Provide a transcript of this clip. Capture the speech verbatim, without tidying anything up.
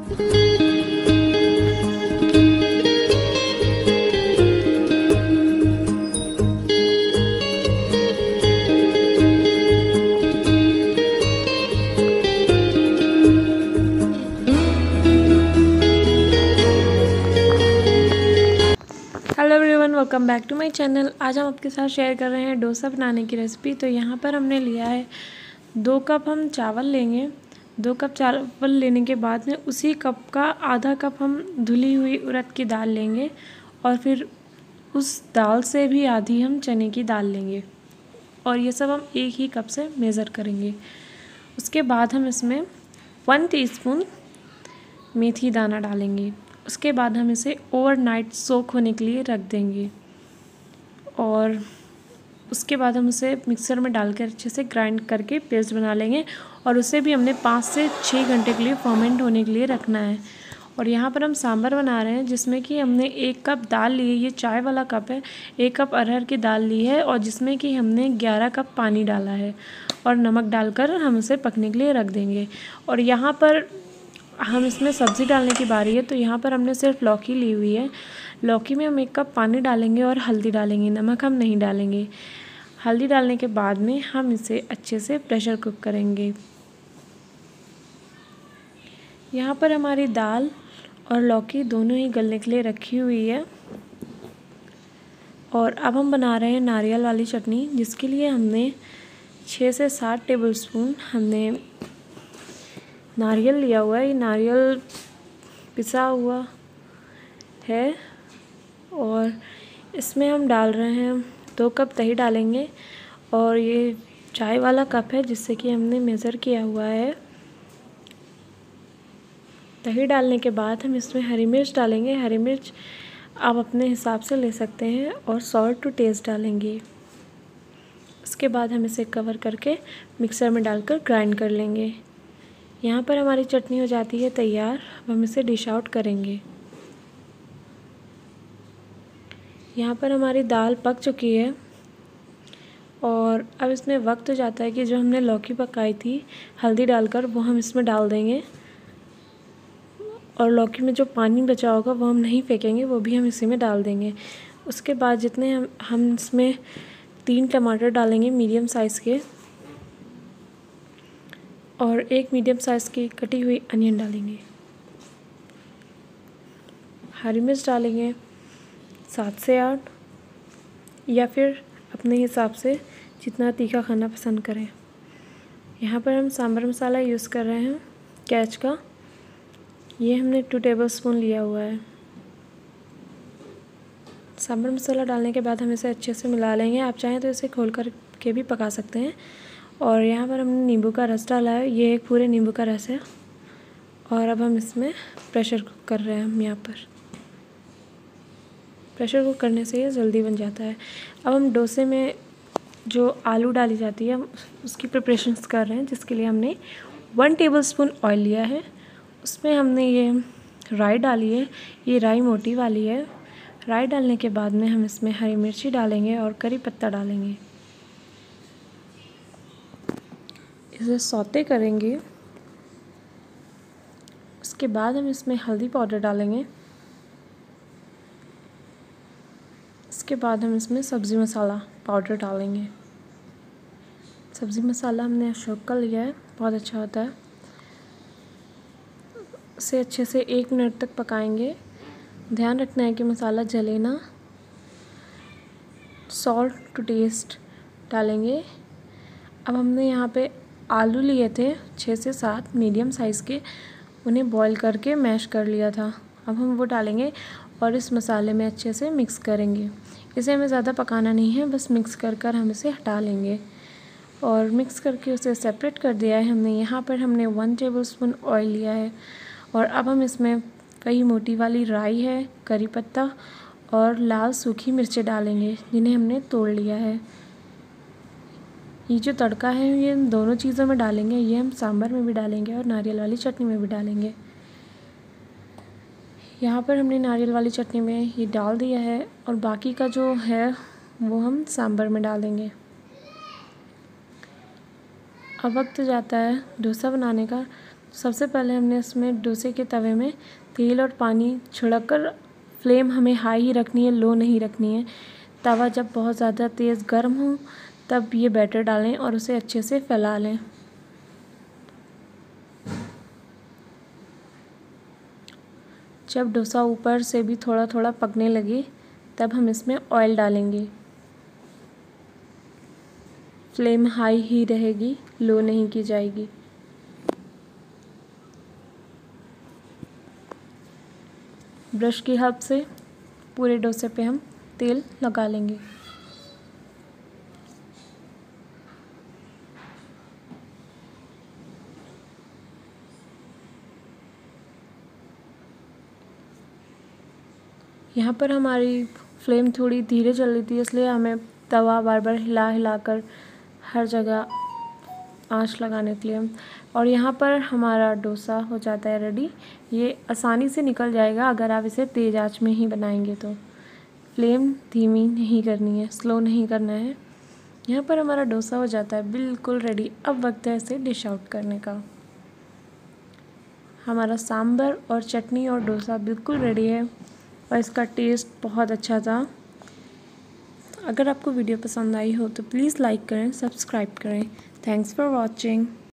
Hello everyone, welcome back to my channel. आज हम आपके साथ शेयर कर रहे हैं डोसा बनाने की रेसिपी। तो यहाँ पर हमने लिया है दो कप हम चावल लेंगे। दो कप चावल लेने के बाद में उसी कप का आधा कप हम धुली हुई उड़द की दाल लेंगे और फिर उस दाल से भी आधी हम चने की दाल लेंगे और ये सब हम एक ही कप से मेज़र करेंगे। उसके बाद हम इसमें वन टीस्पून मेथी दाना डालेंगे। उसके बाद हम इसे ओवरनाइट सोक होने के लिए रख देंगे और उसके बाद हम उसे मिक्सर में डालकर अच्छे से ग्राइंड करके पेस्ट बना लेंगे और उसे भी हमने पाँच से छः घंटे के लिए फर्मेंट होने के लिए रखना है। और यहाँ पर हम सांभर बना रहे हैं जिसमें कि हमने एक कप दाल ली है, ये चाय वाला कप है, एक कप अरहर की दाल ली है और जिसमें कि हमने ग्यारह कप पानी डाला है और नमक डालकर हम उसे पकने के लिए रख देंगे। और यहाँ पर हम इसमें सब्ज़ी डालने की बारी है, तो यहाँ पर हमने सिर्फ लौकी ली हुई है। लौकी में हम एक कप पानी डालेंगे और हल्दी डालेंगे, नमक हम नहीं डालेंगे। हल्दी डालने के बाद में हम इसे अच्छे से प्रेशर कुक करेंगे। यहाँ पर हमारी दाल और लौकी दोनों ही गलने के लिए रखी हुई है। और अब हम बना रहे हैं नारियल वाली चटनी, जिसके लिए हमने छः से सात टेबल स्पून हमने नारियल लिया हुआ है। ये नारियल पिसा हुआ है और इसमें हम डाल रहे हैं दो कप दही डालेंगे और ये चाय वाला कप है जिससे कि हमने मेज़र किया हुआ है। दही डालने के बाद हम इसमें हरी मिर्च डालेंगे। हरी मिर्च आप अपने हिसाब से ले सकते हैं और सॉल्ट टू टेस्ट डालेंगे। उसके बाद हम इसे कवर करके मिक्सर में डालकर ग्राइंड कर लेंगे। यहाँ पर हमारी चटनी हो जाती है तैयार। अब हम इसे डिश आउट करेंगे। यहाँ पर हमारी दाल पक चुकी है और अब इसमें वक्त हो जाता है कि जो हमने लौकी पकाई थी हल्दी डालकर वो हम इसमें डाल देंगे और लौकी में जो पानी बचा होगा वो हम नहीं फेंकेंगे, वो भी हम इसी में डाल देंगे। उसके बाद जितने हम हम इसमें तीन टमाटर डालेंगे मीडियम साइज़ के और एक मीडियम साइज़ की कटी हुई अनियन डालेंगे। हरी मिर्च डालेंगे सात से आठ या फिर अपने हिसाब से जितना तीखा खाना पसंद करें। यहाँ पर हम सांभर मसाला यूज़ कर रहे हैं कैच का, ये हमने टू टेबल स्पून लिया हुआ है। सांभर मसाला डालने के बाद हम इसे अच्छे से मिला लेंगे। आप चाहें तो इसे खोल कर के भी पका सकते हैं। और यहाँ पर हमने नींबू का रस डाला है, ये एक पूरे नींबू का रस है। और अब हम इसमें प्रेशर कुक कर रहे हैं। हम यहाँ पर प्रेशर कुक करने से ये जल्दी बन जाता है। अब हम डोसे में जो आलू डाली जाती है उसकी प्रिपरेशंस कर रहे हैं, जिसके लिए हमने वन टेबल स्पून ऑयल लिया है। उसमें हमने ये राई डाली है, ये राई मोटी वाली है। राई डालने के बाद में हम इसमें हरी मिर्ची डालेंगे और करी पत्ता डालेंगे। इसे सौते करेंगे। उसके बाद हम इसमें हल्दी पाउडर डालेंगे। इसके बाद हम इसमें सब्ज़ी मसाला पाउडर डालेंगे। सब्ज़ी मसाला हमने अशोक का लिया है, बहुत अच्छा होता है। उसे अच्छे से एक मिनट तक पकाएंगे। ध्यान रखना है कि मसाला जले ना। सॉल्ट टू टेस्ट डालेंगे। अब हमने यहाँ पे आलू लिए थे छः से सात मीडियम साइज़ के, उन्हें बॉईल करके मैश कर लिया था। अब हम वो डालेंगे और इस मसाले में अच्छे से मिक्स करेंगे। इसे हमें ज़्यादा पकाना नहीं है, बस मिक्स कर कर हम इसे हटा लेंगे। और मिक्स करके उसे सेपरेट कर दिया है हमने। यहाँ पर हमने वन टेबल स्पून ऑयल लिया है और अब हम इसमें कई मोटी वाली राई है, करी पत्ता और लाल सूखी मिर्चें डालेंगे, जिन्हें हमने तोड़ लिया है। ये जो तड़का है ये दोनों चीज़ों में डालेंगे, ये हम सांभर में भी डालेंगे और नारियल वाली चटनी में भी डालेंगे। यहाँ पर हमने नारियल वाली चटनी में ये डाल दिया है और बाकी का जो है वो हम सांभर में डालेंगे। अब वक्त जाता है डोसा बनाने का, सबसे पहले हमने इसमें डोसे के तवे में तेल और पानी छिड़क कर, फ्लेम हमें हाई ही रखनी है, लो नहीं रखनी है। तवा जब बहुत ज़्यादा तेज़ गर्म हो तब ये बैटर डालें और उसे अच्छे से फैला लें। जब डोसा ऊपर से भी थोड़ा थोड़ा पकने लगे तब हम इसमें ऑयल डालेंगे। फ्लेम हाई ही रहेगी, लो नहीं की जाएगी। ब्रश की हेल्प से पूरे डोसे पे हम तेल लगा लेंगे। यहाँ पर हमारी फ्लेम थोड़ी धीरे चल रही थी, इसलिए हमें तवा बार बार हिला हिला कर हर जगह आंच लगाने के लिए। और यहाँ पर हमारा डोसा हो जाता है रेडी। ये आसानी से निकल जाएगा अगर आप इसे तेज़ आंच में ही बनाएंगे तो। फ्लेम धीमी नहीं करनी है, स्लो नहीं करना है। यहाँ पर हमारा डोसा हो जाता है बिल्कुल रेडी। अब वक्त है इसे डिश आउट करने का। हमारा सांभर और चटनी और डोसा बिल्कुल रेडी है और इसका टेस्ट बहुत अच्छा था। अगर आपको वीडियो पसंद आई हो तो प्लीज़ लाइक करें, सब्सक्राइब करें। Thanks for watching.